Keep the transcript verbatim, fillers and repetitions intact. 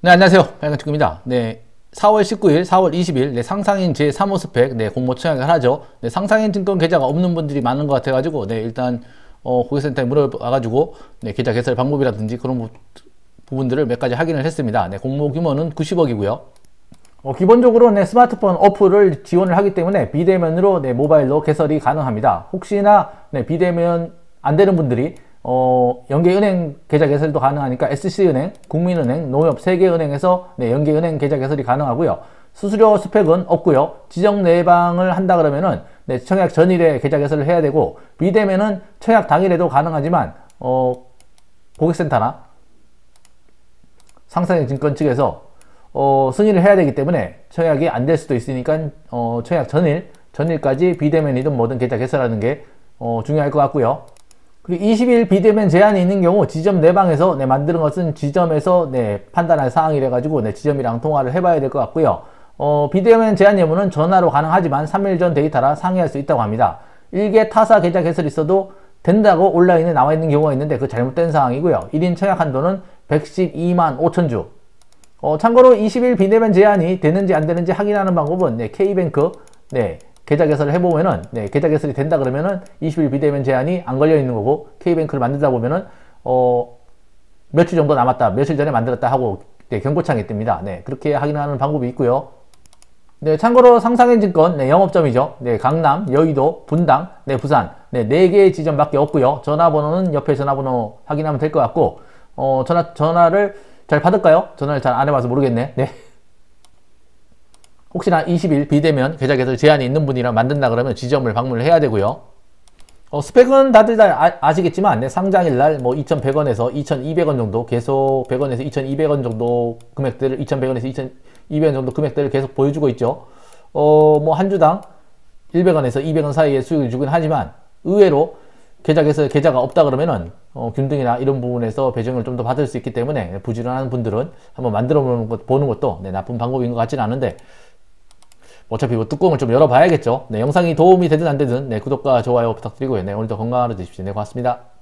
네, 안녕하세요. 양현축입니다. 네, 사월 십구일, 사월 이십일, 네, 상상인 제삼 호 스펙, 네, 공모 청약을 하죠. 네, 상상인 증권 계좌가 없는 분들이 많은 것 같아가지고, 네, 일단, 어, 고객센터에 물어봐가지고, 네, 계좌 개설 방법이라든지 그런 부, 부분들을 몇 가지 확인을 했습니다. 네, 공모 규모는 구십억이고요. 어, 기본적으로, 네, 스마트폰 어플을 지원을 하기 때문에 비대면으로, 네, 모바일로 개설이 가능합니다. 혹시나, 네, 비대면 안 되는 분들이 어, 연계은행 계좌 개설도 가능하니까 에스씨은행, 국민은행, 농협 세 개 은행에서 네, 연계은행 계좌 개설이 가능하고요. 수수료 스펙은 없고요. 지정 내방을 한다 그러면은 네, 청약 전일에 계좌 개설을 해야 되고, 비대면은 청약 당일에도 가능하지만 어, 고객센터나 상상인 증권 측에서 어, 승인을 해야 되기 때문에 청약이 안 될 수도 있으니까 어, 청약 전일, 전일까지 비대면이든 뭐든 계좌 개설하는 게 어, 중요할 것 같고요. 그리고 이십 일 비대면 제한이 있는 경우 지점 내방에서 네, 만드는 것은 지점에서 네, 판단할 사항이라 가지고 네, 지점이랑 통화를 해봐야 될 것 같고요. 어, 비대면 제한 여부는 전화로 가능하지만 삼 일 전 데이터라 상의할 수 있다고 합니다. 일개 타사 계좌 개설이 있어도 된다고 온라인에 나와 있는 경우가 있는데 그 잘못된 사항이고요. 일 인 청약 한도는 백십이만 오천 주. 어, 참고로 이십 일 비대면 제한이 되는지 안 되는지 확인하는 방법은 네, K뱅크 네, 계좌 개설을 해보면은, 네, 계좌 개설이 된다 그러면은 이십 일 비대면 제한이 안 걸려 있는 거고, K뱅크를 만들다 보면은, 어, 며칠 정도 남았다, 며칠 전에 만들었다 하고, 네, 경고창이 뜹니다. 네, 그렇게 확인하는 방법이 있고요. 네, 참고로 상상인 증권, 네, 영업점이죠. 네, 강남, 여의도, 분당, 네, 부산, 네, 네 개의 지점밖에 없고요. 전화번호는 옆에 전화번호 확인하면 될 것 같고, 어, 전화, 전화를 잘 받을까요? 전화를 잘 안 해봐서 모르겠네. 네. 혹시나 이십 일 비대면 계좌 개설 제한이 있는 분이랑 만든다 그러면 지점을 방문을 해야 되고요. 어, 스펙은 다들 다 아, 아시겠지만 네, 상장일날 뭐 이천백 원에서 이천이백 원 정도 계속 백 원에서 이천이백 원 정도 금액들을 이천백 원에서 이천이백 원 정도 금액들을 계속 보여주고 있죠. 어, 뭐 한 주당 백 원에서 이백 원 사이에 수익을 주긴 하지만 의외로 계좌 개설 계좌가 없다 그러면은 어, 균등이나 이런 부분에서 배정을 좀 더 받을 수 있기 때문에 부지런한 분들은 한번 만들어 보는, 것, 보는 것도 네, 나쁜 방법인 것 같지는 않은데, 어차피 뭐 뚜껑을 좀 열어봐야겠죠. 네, 영상이 도움이 되든 안 되든 네, 구독과 좋아요 부탁드리고요. 네, 오늘도 건강하게 되십시오. 네, 고맙습니다.